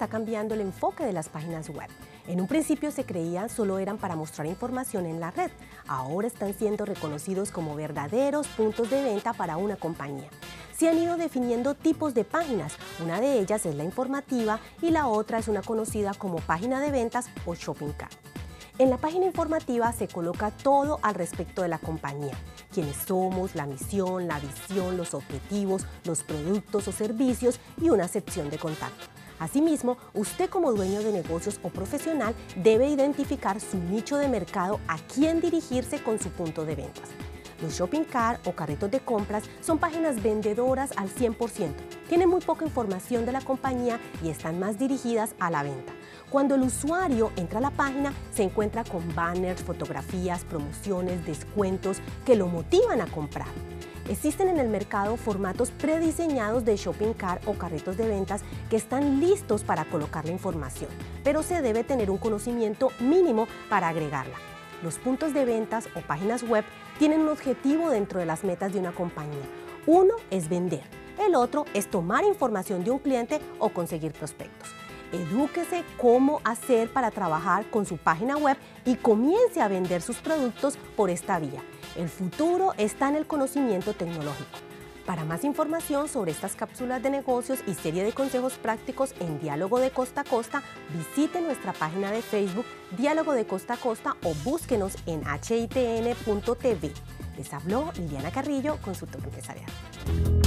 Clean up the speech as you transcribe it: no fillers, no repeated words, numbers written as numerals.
está cambiando el enfoque de las páginas web. En un principio se creían solo eran para mostrar información en la red. Ahora están siendo reconocidos como verdaderos puntos de venta para una compañía. Se han ido definiendo tipos de páginas. Una de ellas es la informativa y la otra es una conocida como página de ventas o shopping cart. En la página informativa se coloca todo al respecto de la compañía: quiénes somos, la misión, la visión, los objetivos, los productos o servicios y una sección de contacto. Asimismo, usted como dueño de negocios o profesional debe identificar su nicho de mercado, a quién dirigirse con su punto de ventas. Los shopping cart o carritos de compras son páginas vendedoras al 100%. Tienen muy poca información de la compañía y están más dirigidas a la venta. Cuando el usuario entra a la página, se encuentra con banners, fotografías, promociones, descuentos que lo motivan a comprar. Existen en el mercado formatos prediseñados de shopping cart o carritos de ventas que están listos para colocar la información, pero se debe tener un conocimiento mínimo para agregarla. Los puntos de ventas o páginas web tienen un objetivo dentro de las metas de una compañía. Uno es vender, el otro es tomar información de un cliente o conseguir prospectos. Edúquese cómo hacer para trabajar con su página web y comience a vender sus productos por esta vía. El futuro está en el conocimiento tecnológico. Para más información sobre estas cápsulas de negocios y serie de consejos prácticos en Diálogo de Costa a Costa, visite nuestra página de Facebook Diálogo de Costa a Costa o búsquenos en hitn.tv. Les habló Liliana Carrillo, consultora empresarial.